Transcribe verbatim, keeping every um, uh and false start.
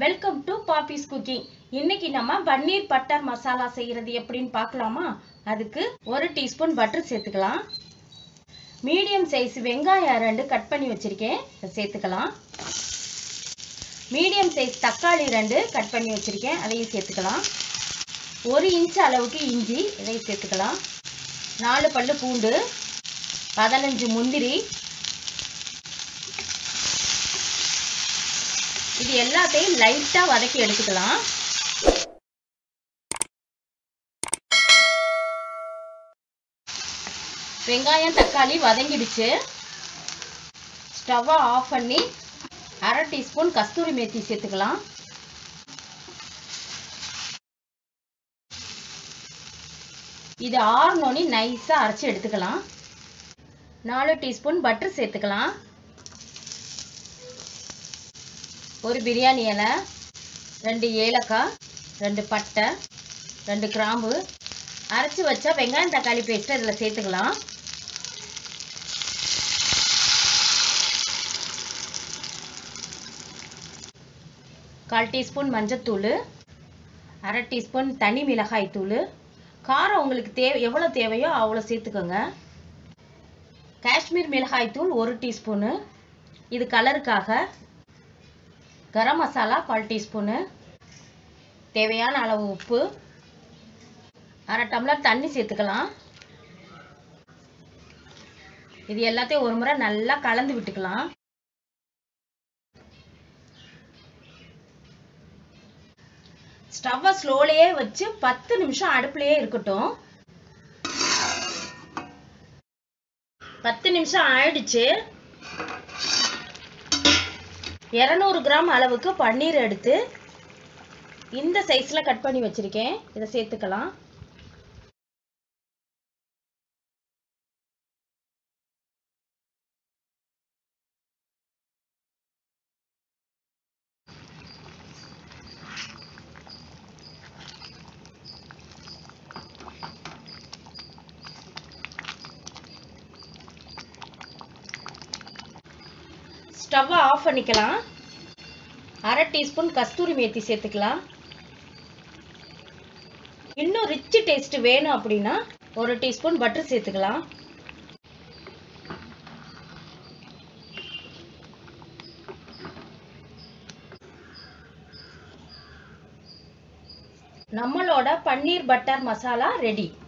Welcome to Poppys cooking. இன்னைக்கு நம்ம பன்னீர் butter masala செய்யறது எப்படின்னு பார்க்கலாமா? அதுக்கு ஒரு டீஸ்பூன் பட்டர் சேர்த்துக்கலாம். மீடியம் சைஸ் வெங்காயம் ரெண்டு கட் பண்ணி வச்சிருக்கேன், சேர்த்துக்கலாம். மீடியம் சைஸ் தக்காளி ரெண்டு கட் பண்ணி வச்சிருக்கேன், அதையும் சேர்த்துக்கலாம். ஒரு இன்ச் அளவுக்கு இஞ்சி, இதையும் சேர்த்துக்கலாம். நாலு பல்லு பூண்டு, பதினஞ்சு முந்திரி, இது எல்லாத்தையும் லைட்டா வதக்கி எடுத்துக்கலாம். வெங்காயம் தக்காளி வதங்கிடுச்சு. ஸ்டவ்வை ஆஃப் பண்ணி அரை டீஸ்பூன் கஸ்தூரி மேத்தி சேர்த்துக்கலாம். இது ஆறுனோனி நைஸா அரைச்சி எடுத்துக்கலாம். நாலு டீஸ்பூன் பட்டர் சேர்த்துக்கலாம். ஒரு பிரியாணி இலை, ரெண்டு ஏலக்காய், ரெண்டு பட்டை, ரெண்டு கிராம்பு, அரைச்சி வச்ச வெங்காயம் தக்காளி பேஸ்ட்டை இதில் சேர்த்துக்கலாம். கால் டீஸ்பூன் மஞ்சத்தூள், அரை டீஸ்பூன் தனி மிளகாய் தூள். காரம் உங்களுக்கு தேவை எவ்வளோ தேவையோ அவ்வளோ சேர்த்துக்கோங்க. காஷ்மீர் மிளகாய் தூள் ஒரு டீஸ்பூனு, இது கலருக்காக. கரம் மசாலா கால் டீஸ்பூனு, தேவையான அளவு உப்பு, அரை டம்ளர் தண்ணி சேர்த்துக்கலாம். இது எல்லாத்தையும் ஒரு முறை நல்லா கலந்து விட்டுக்கலாம். ஸ்டவ்வை ஸ்லோலையே வச்சு பத்து நிமிஷம் அடுப்புலயே இருக்கட்டும். பத்து நிமிஷம் ஆயிடுச்சு. இருநூறு கிராம் அளவுக்கு பன்னீர் எடுத்து இந்த சைஸ்ல கட் பண்ணி வச்சிருக்கேன், இதை சேர்த்துக்கலாம். ஸ்டவ்வை ஆஃப் பண்ணிக்கலாம். அரை டீஸ்பூன் கஸ்தூரி மேத்தி சேர்த்துக்கலாம். இன்னும் ரிச் டேஸ்ட் வேணும் அப்படின்னா ஒரு டீஸ்பூன் பட்டர் சேர்த்துக்கலாம். நம்மளோட பன்னீர் பட்டர் மசாலா ரெடி.